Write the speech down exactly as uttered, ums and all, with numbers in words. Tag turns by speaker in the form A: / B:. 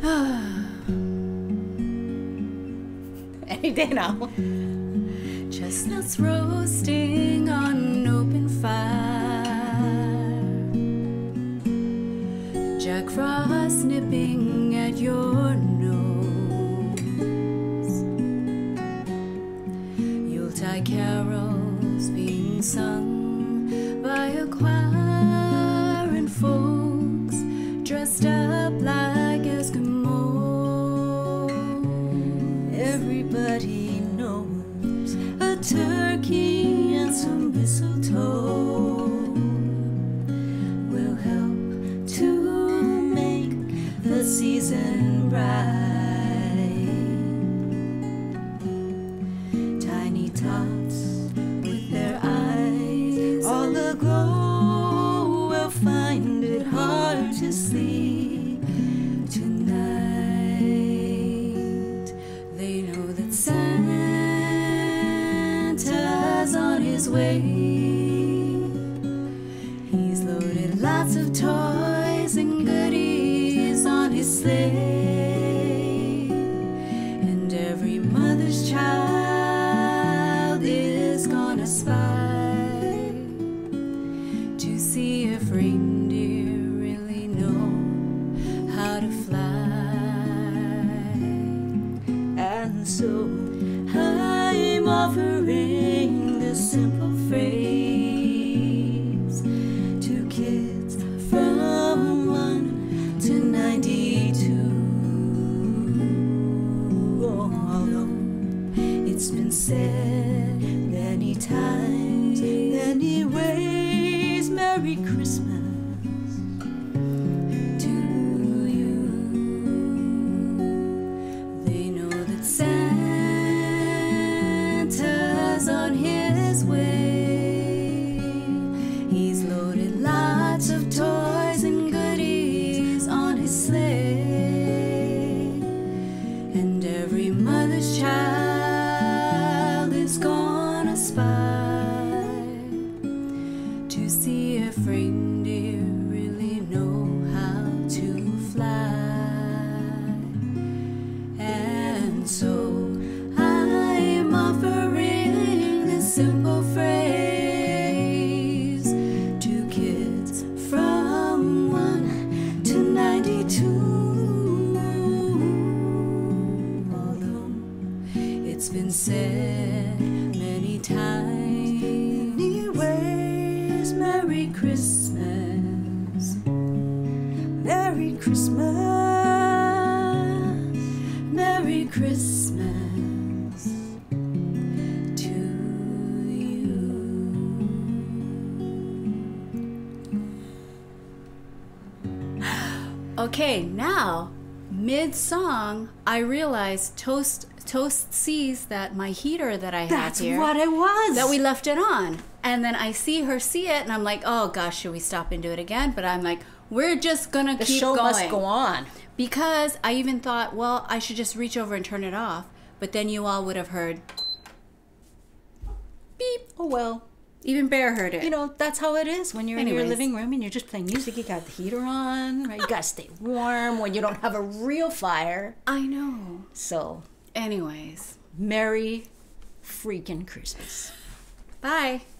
A: Any day now.
B: Chestnuts roasting on an open fire. Jack Frost nipping at your nose. Yuletide carols being sung by a choir and folks dressed up like Eskimos.
A: Everybody knows a turkey and some mistletoe will help to make the season bright. Tiny tots with their eyes all aglow will find it hard to sleep tonight.
B: They know that Santa's on his way. He's loaded lots of toys and goodies on his sleigh. And every mother's child is gonna spy to see if reindeer really know how to fly.
A: And so I'm offering this simple phrase to kids from one to ninety-two. Although it's been said many times, many ways, Merry Christmas to you.
B: They know that Santa's on his way. He's loaded lots of toys and goodies on his sleigh. And every mother's child is gonna spy to see if reindeer really know how to fly. And so I'm offering this simple phrase to kids from one to ninety-two. Although it's been said many times,
A: Many ways,
B: Merry Christmas,
A: Merry Christmas.
B: Merry Christmas to you. Okay, now mid-song, I realized Toast Toast sees that my heater that I have
A: That's
B: here,
A: what it was.
B: that we left it on. And then I see her see it, and I'm like, oh gosh, should we stop and do it again? But I'm like, we're just gonna
A: the
B: keep
A: show
B: going.
A: must go on.
B: Because I even thought, well, I should just reach over and turn it off. But then you all would have heard beep.
A: Oh well.
B: Even Bear heard it.
A: You know, that's how it is when you're in
B: Anyways.
A: your living room and you're just playing music. You got the heater on, right? You gotta stay warm when you don't have a real fire.
B: I know.
A: So,
B: Anyways,
A: Merry freaking Christmas.
B: bye.